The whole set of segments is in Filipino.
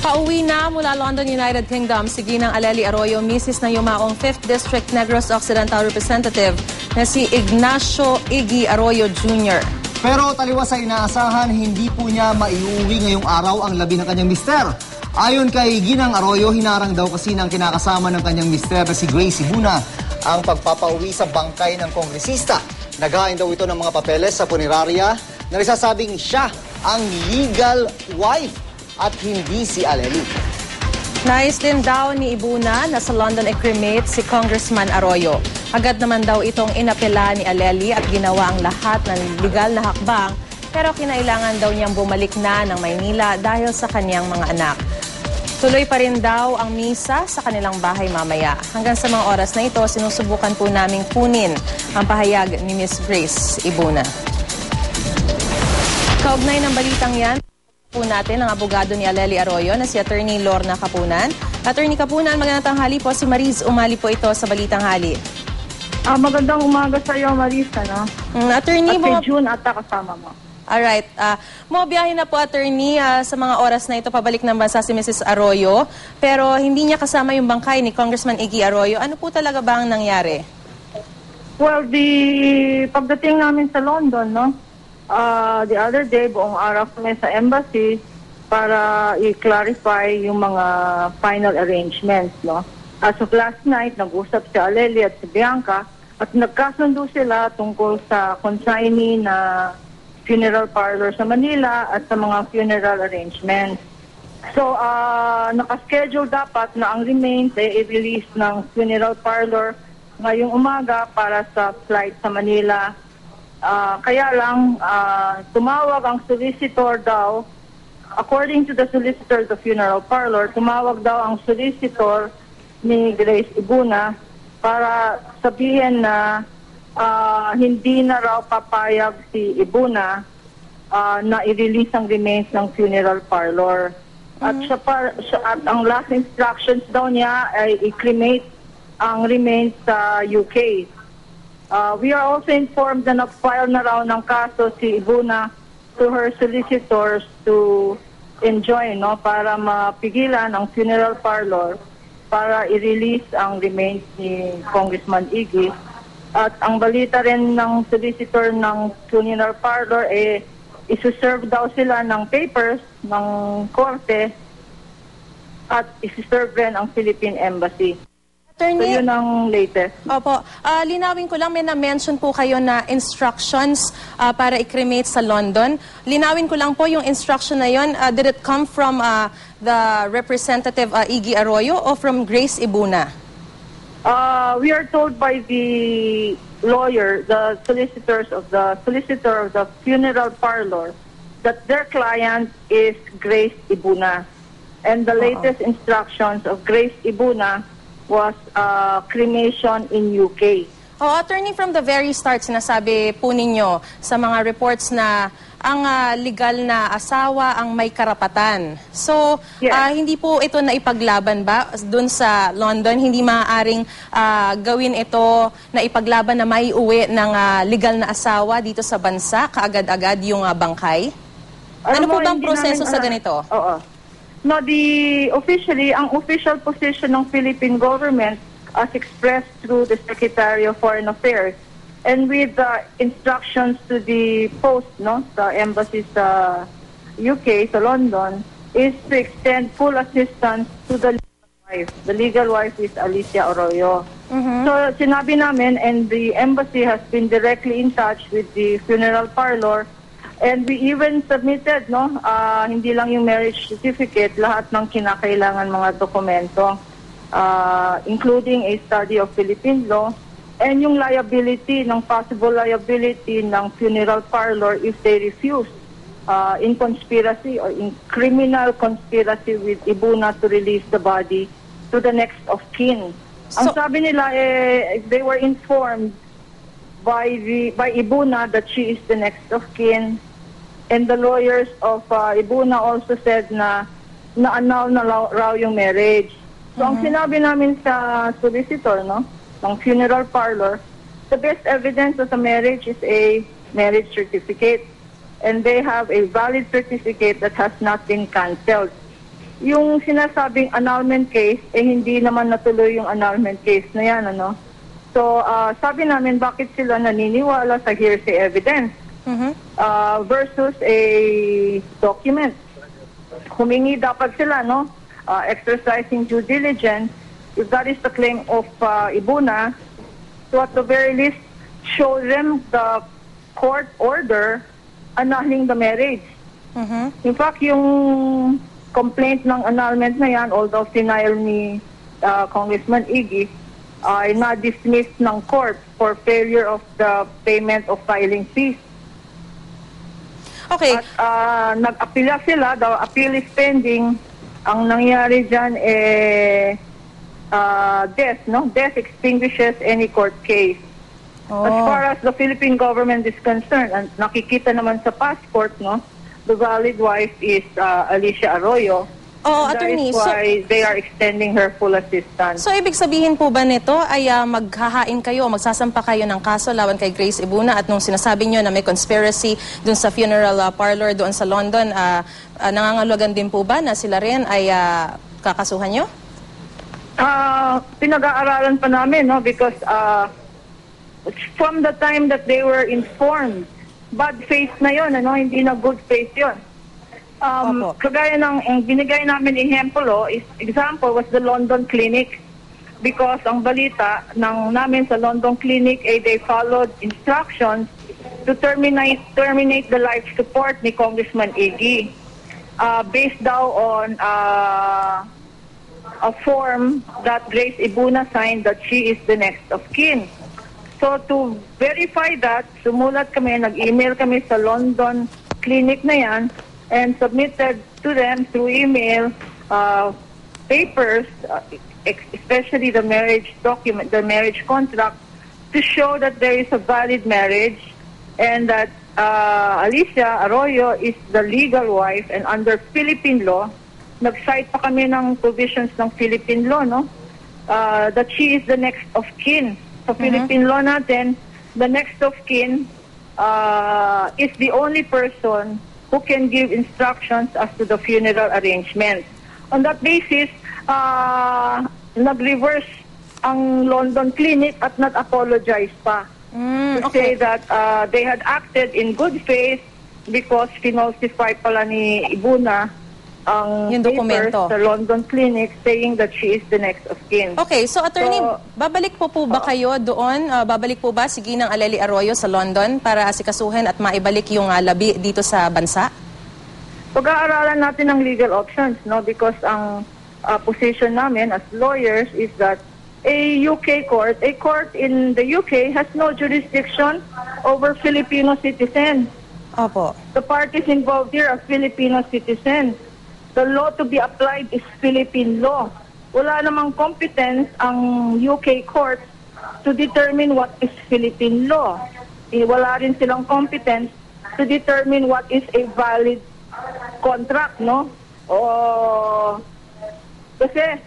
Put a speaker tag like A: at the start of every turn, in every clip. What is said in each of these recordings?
A: Pauwi na mula London, United Kingdom si Ginang Aleli Arroyo, misis ng yumaong 5th District Negros Occidental Representative na si Ignacio Iggy Arroyo Jr.
B: Pero taliwas sa inaasahan, hindi po niya maiuwi ngayong araw ang labi ng kanyang mister. Ayon kay Ginang Arroyo, hinarang daw kasi ng kinakasama ng kanyang mister na si Grace Ibuna ang pagpapauwi sa bangkay ng kongresista. Naghain daw ito ng mga papeles sa punerarya na nagsasabing siya ang legal wife at hindi si Aleli.
A: Nais din daw ni Ibuna na sa London i-cremate si Congressman Arroyo. Agad naman daw itong inapela ni Aleli at ginawa ang lahat ng legal na hakbang, pero kinailangan daw niyang bumalik na ng Maynila dahil sa kanyang mga anak. Tuloy pa rin daw ang misa sa kanilang bahay mamaya. Hanggang sa mga oras na ito, sinusubukan po naming kunin ang pahayag ni Miss Grace Ibuna. Kaugnay ng balitang yan, po natin ang abogado ni Aleli Arroyo na si Attorney Lorna Kapunan. Attorney Kapunan, magandang tanghali po. Si Mariz Umali po ito sa Balitang Hali.
C: Magandang umaga sa iyo, Marisa, no?
A: Attorney,
C: at kay June at kasama mo.
A: Alright. Biyahe na po, Attorney, sa mga oras na ito, pabalik ng bansa si Mrs. Arroyo. Pero hindi niya kasama yung bangkay ni Congressman Iggy Arroyo. Ano po talaga ba ang nangyari?
C: Well, pagdating namin sa London, no? The other day, buong araw kami sa embassy para i-clarify yung mga final arrangements, no? As of last night, nag-usap si Aleli at si Bianca at nagkasundo sila tungkol sa consignee na funeral parlor sa Manila at sa mga funeral arrangements. So, nakaschedule dapat na ang remains ay i-release ng funeral parlor ngayong umaga para sa flight sa Manila. Kaya lang, tumawag ang solicitor daw, according to the solicitor of the funeral parlor, tumawag daw ang solicitor ni Grace Ibuna para sabihin na hindi na raw papayag si Ibuna na i-release ang remains ng funeral parlor. At ang last instructions daw niya ay i-cremate ang remains sa UK. We are also informed na nag-file na raw ng kaso si Ibuna to her solicitors to enjoin, no, para mapigilan ang funeral parlor para i-release ang remains ni Congressman Iggy. At ang balita rin ng solicitor ng funeral parlor, isuserve daw sila ng papers ng korte at isuserve rin ang Philippine Embassy.
A: Attorney,
C: so yun ang latest.
A: Opo. Linawin ko lang, may na-mention po kayo na instructions para i-cremate sa London. Linawin ko lang po yung instruction na yun. Did it come from the Representative Iggy Arroyo or from Grace Ibuna?
C: We are told by the lawyer, the solicitor of the funeral parlor, that their client is Grace Ibuna. And the latest instructions of Grace Ibuna was cremation in UK.
A: Attorney, from the very start, sinasabi po ninyo sa mga reports na ang legal na asawa ang may karapatan. So,
C: yes.
A: Hindi po ito na ipaglaban ba dun sa London? Hindi maaaring gawin ito na ipaglaban na may uwi ng legal na asawa dito sa bansa, kaagad-agad yung bangkay? Ano po bang proseso sa ganito?
C: Oo. No, ang official position ng Philippine government as expressed through the Secretary of Foreign Affairs and with the instructions to the post, no, sa embassy sa UK, sa London, is to extend full assistance to the legal wife. The legal wife is Alicia Arroyo. So, sinabi namin, and the embassy has been directly in touch with the funeral parlor. And we even submitted, no, hindi lang yung marriage certificate, lahat ng kinakailangan mga dokumento, including a study of Philippine law, and yung liability, ng possible liability ng funeral parlor if they refuse in conspiracy or in criminal conspiracy with Ibuna to release the body to the next of kin. Ang sabi nila, they were informed by Ibuna that she is the next of kin. And the lawyers of Ibuna also said na na-annul na raw yung marriage. So ang sinabi namin sa solicitor, no, ng funeral parlor, the best evidence of a marriage is a marriage certificate. And they have a valid certificate that has not been cancelled. yung sinasabing annulment case, hindi naman natuloy yung annulment case na yan, ano. So, sabi namin, bakit sila naniniwala sa hearsay evidence versus a document? Humingi dapat sila, no? Exercising due diligence, if that is the claim of Ibuna, so at the very least, show them the court order annulling the marriage. In fact, yung complaint ng annulment na yan, although denial ni Congressman Iggy, ay na-dismissed ng court for failure of the payment of filing fees.
A: Okay.
C: At nag-apila sila, the appeal is pending. Ang nangyari dyan, death, no? Death extinguishes any court case. As far as the Philippine government is concerned, and nakikita naman sa passport, no? The valid wife is Alicia Arroyo. That
A: attorney,
C: is why they are extending her full assistance.
A: So, ibig sabihin po ba nito ay maghahain kayo, magsasampa kayo ng kaso laban kay Grace Ibuna at nung sinasabi nyo na may conspiracy dun sa funeral parlor doon sa London, nangangalagan din po ba na sila rin ay kakasuhan nyo?
C: Pinag-aaralan pa namin, no? Because from the time that they were informed, bad faith na yun, ano? Hindi na good faith yun. Kagaya ng binigay namin example was the London Clinic, because ang balita namin sa London Clinic they followed instructions to terminate the life support ni Congressman Iggy based daw on a form that Grace Ibuna signed that she is the next of kin. So to verify that, sumulat kami, nag-email kami sa London Clinic na yan and submitted to them through email papers, especially the marriage document, the marriage contract, to show that there is a valid marriage and that Alicia Arroyo is the legal wife, and under Philippine law, nag-cite pa kami ng provisions ng Philippine law, no? That she is the next of kin. Sa Philippine law natin, the next of kin is the only person who can give instructions as to the funeral arrangement. On that basis, nag-reverse ang London Clinic at nag-apologize pa. To say that they had acted in good faith because finalsify pala ni Ibuna ang
A: yung
C: papers
A: dokumento
C: sa London Clinic saying that she is the next of kin.
A: Okay, so attorney, babalik po ba kayo doon? Babalik po ba si Ginang Aleli Arroyo sa London para asikasuhin at maibalik yung labi dito sa bansa?
C: Pag-aaralan natin ang legal options, no? Because ang position namin as lawyers is that a court in the UK has no jurisdiction over Filipino citizens.
A: Opo.
C: The parties involved here are Filipino citizens. The law to be applied is Philippine law. Wala namang competence ang UK court to determine what is Philippine law. Wala rin silang competence to determine what is a valid contract, no? Kasi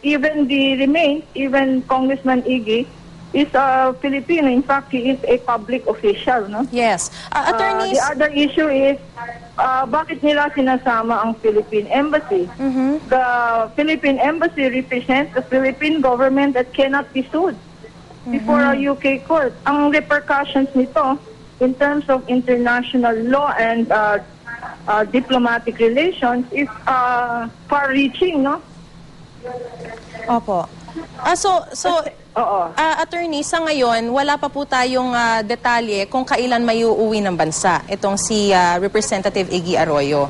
C: even Congressman Iggy is a Filipino. In fact, he is a public official, no?
A: Yes. Attorneys...
C: The other issue is, bakit nila sinasama ang Philippine Embassy? The Philippine Embassy represents the Philippine government that cannot be sued before a UK court. Ang repercussions nito, in terms of international law and diplomatic relations, is far-reaching, no?
A: Opo. Attorney, sa ngayon, wala pa po tayong detalye kung kailan may uuwi ng bansa itong si Representative Iggy Arroyo.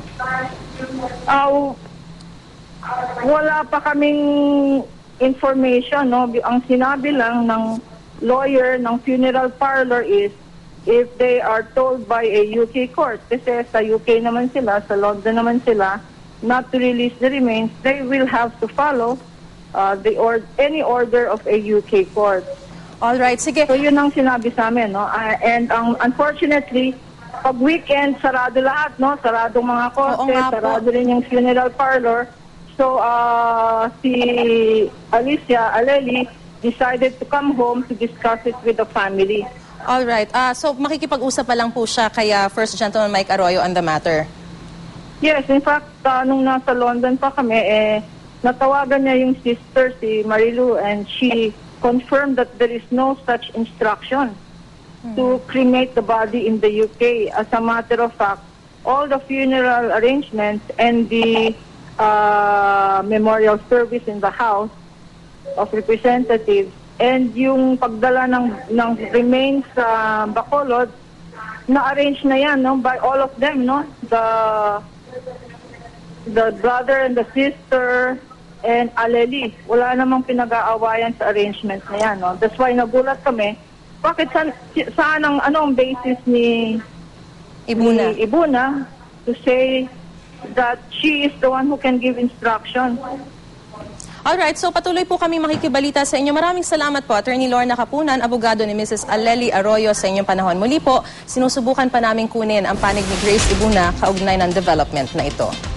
C: Wala pa kaming information, no? Ang sinabi lang ng lawyer ng funeral parlor is if they are told by a UK court, kasi sa UK naman sila, sa London naman sila, not to release the remains, they will have to follow any order of a UK court.
A: All right, sige.
C: So yun ang sinabi sa amin, no? And unfortunately, pag weekend, sarado lahat, no? Sarado mga korte, sarado rin yung funeral parlor. So si Alicia Aleli decided to come home to discuss it with the family.
A: All right. So makikipag-usap pa lang po siya kay First Gentleman Mike Arroyo on the matter.
C: Yes, in fact, nung nasa London pa kami, natawagan niya yung sister, si Marilu, and she confirmed that there is no such instruction to cremate the body in the UK. As a matter of fact, all the funeral arrangements and the memorial service in the House of Representatives and yung pagdala ng remains sa Bacolod, na-arrange na yan, no, by all of them, no? The brother and the sister and Aleli. Wala namang pinag-aawayan sa arrangement na yan, no? That's why nagulat kami. Bakit saan ang basis ni Ibuna to say that she is the one who can give instruction?
A: Alright, so patuloy po kami makikibalita sa inyo. Maraming salamat po, Attorney Lorna Kapunan, abogado ni Mrs. Aleli Arroyo, sa inyong panahon. Muli po, sinusubukan pa namin kunin ang panig ni Grace Ibuna kaugnay ng development na ito.